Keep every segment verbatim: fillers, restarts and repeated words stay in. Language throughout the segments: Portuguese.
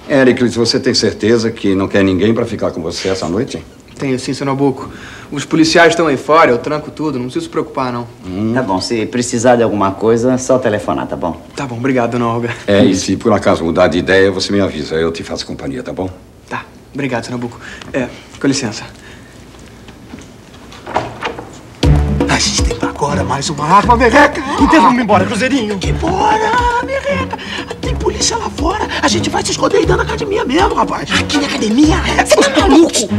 Éricles, você tem certeza que não quer ninguém pra ficar com você essa noite? Tenho sim, seu Nabuco. Os policiais estão aí fora, eu tranco tudo, não precisa se preocupar, não. Hum. Tá bom, se precisar de alguma coisa, é só telefonar, tá bom? Tá bom, obrigado, dona Olga. É, e se por acaso mudar de ideia, você me avisa, eu te faço companhia, tá bom? Tá, obrigado, seu Nabuco. É, com licença. A gente tem pra agora mais uma arma, Merreca! Então vamos embora, Cruzeirinho! Embora, Merreca! Tem polícia lá fora! A gente vai se esconder aí dentro da academia mesmo, rapaz! Aqui na academia? Você tá maluco?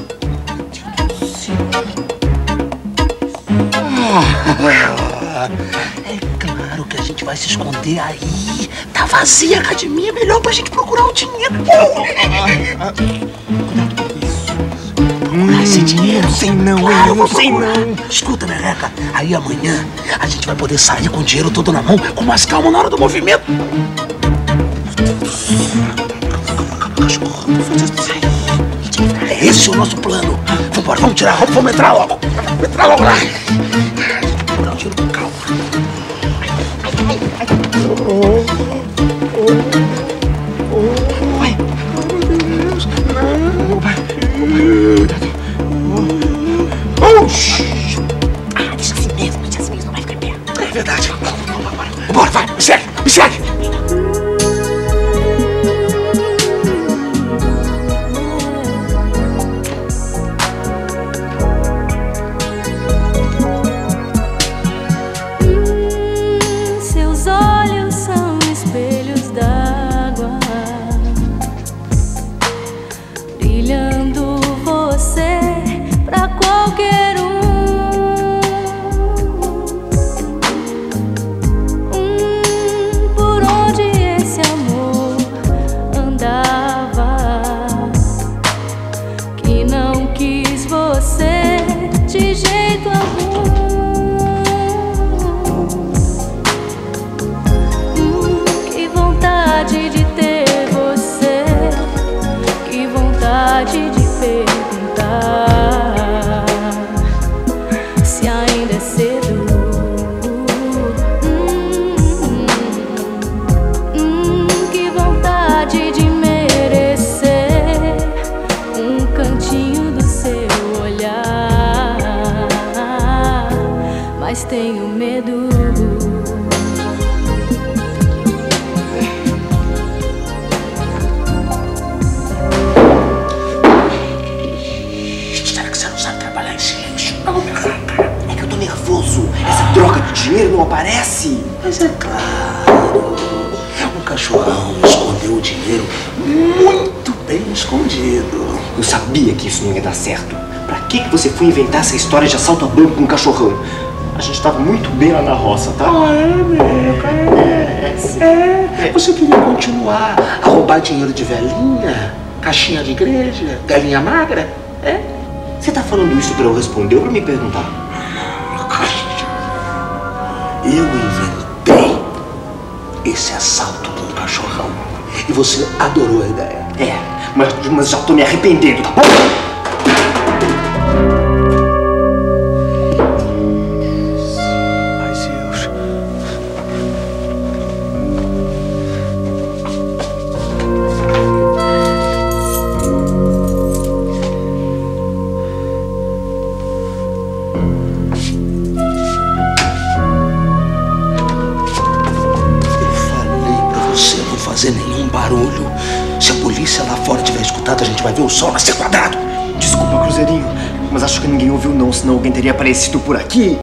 É claro que a gente vai se esconder aí! Tá vazia a academia, melhor pra gente procurar o dinheiro! Cuidado com isso! Procurar esse dinheiro! Sei não, claro, eu não sei procurar. não! Escuta, Merreca, aí amanhã a gente vai poder sair com o dinheiro todo na mão, com mais calma na hora do movimento. É esse o nosso plano. Vambora, vamos tirar a roupa, vamos entrar logo. Vamos entrar logo lá. Vou dar um tiro com calma. Vai. Meu Deus. Não. Vai. Ah, deixa assim mesmo, deixa assim mesmo, não vai ficar perto. É verdade. Vambora, vai, me segue, me segue. Seus olhos são espelhos d'água, brilhando você pra qualquer um. Hum, por onde esse amor andava, que não quis você de jeito algum. Hum, que vontade de ter você, que vontade de perguntar se ainda é cedo. Hum, hum, que vontade de merecer um cantinho do seu olhar, mas tenho medo. Será que você não sabe trabalhar em silêncio? Não, Merreca. É que eu tô nervoso. Essa troca de dinheiro não aparece. Mas é claro. O cachorrão escondeu o dinheiro muito bem escondido. Eu sabia que isso não ia dar certo. Pra que que você foi inventar essa história de assalto a banco com um cachorrão? A gente tava muito bem lá na roça, tá? Ah, é, Merreca, é. É. Você queria continuar a roubar dinheiro de velhinha? Caixinha de igreja? Galinha magra? É? Você tá falando isso pra eu responder ou pra me perguntar? Eu inventei esse assalto com o cachorrão. E você adorou a ideia. É, mas, mas já tô me arrependendo, tá bom? Ai, Deus. Eu falei pra você não fazer nenhum barulho. Se a polícia lá fora tiver escutado, a gente vai ver o sol nascer quadrado. Desculpa, Cruzeirinho, mas acho que ninguém ouviu não, senão alguém teria aparecido por aqui.